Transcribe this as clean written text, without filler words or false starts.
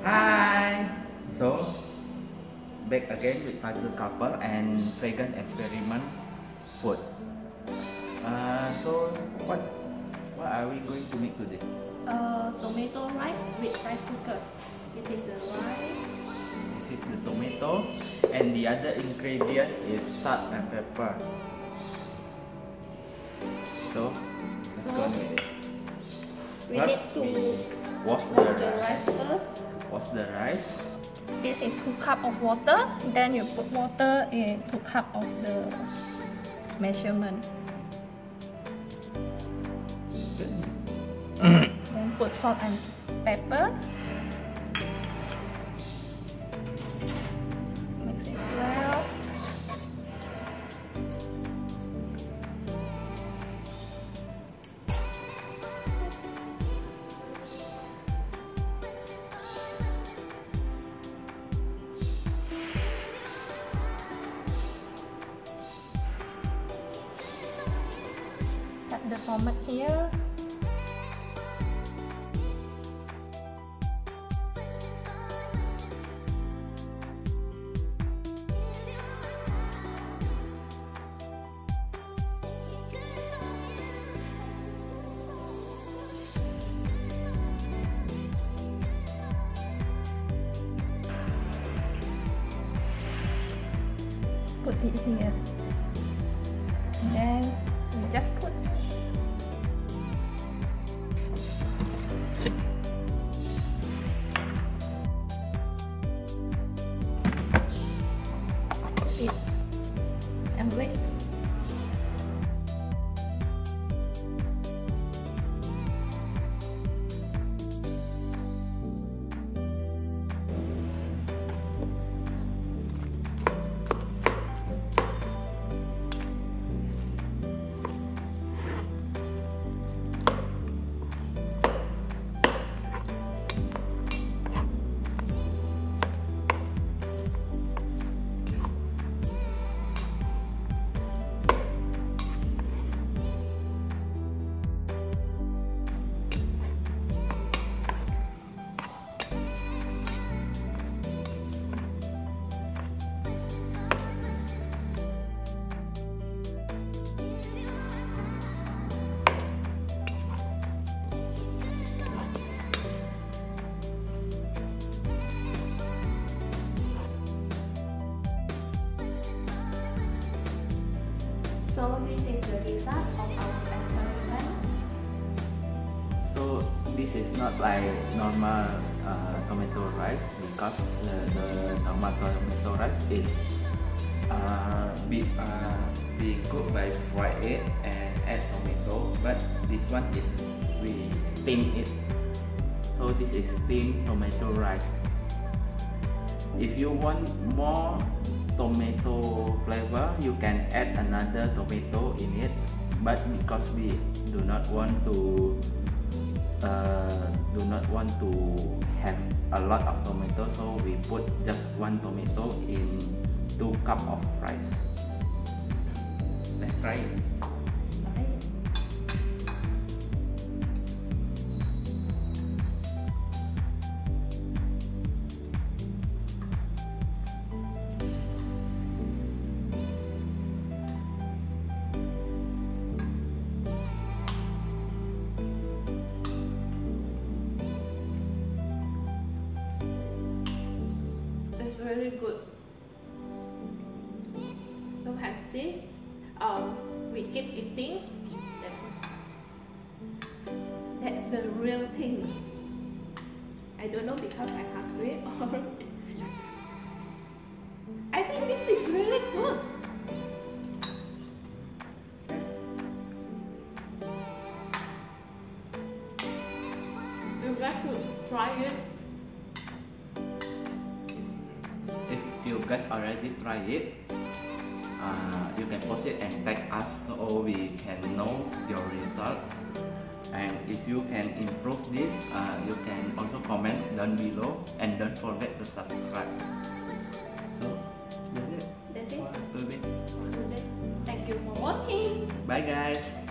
Hi! So, back again with Puzzle Couple and vegan experiment food. So, what are we going to make today? Tomato rice with rice cooker. This is the rice. This is the tomato, and the other ingredient is salt and pepper. So, let's go with it. We need to wash the rice first. Wash the rice. This is 2 cups of water. Then you put water in 2 cups of the measurement. Then put salt and pepper. Mix it well. Cut the tomato here. Put it here. And then we just put. It and wait. So this is the result of our experiment. So this is not like normal tomato rice because the normal tomato rice is we cook by fry it and add tomato, but this one is we steam it. So this is steamed tomato rice. If you want more tomato flavor, you can add another tomato in it, but because we do not want to have a lot of tomato, so we put just 1 tomato in 2 cups of rice. Let's try it. It's really good. You can see, we keep eating. That's the real thing. I don't know because I'm hungry or I think this is really good. You guys should try it. If you guys already try it, you can post it and tag us so we can know your result. And if you can improve this, you can also comment down below and don't forget to subscribe. So that's it. That's it. For today. Thank you for watching. Bye guys.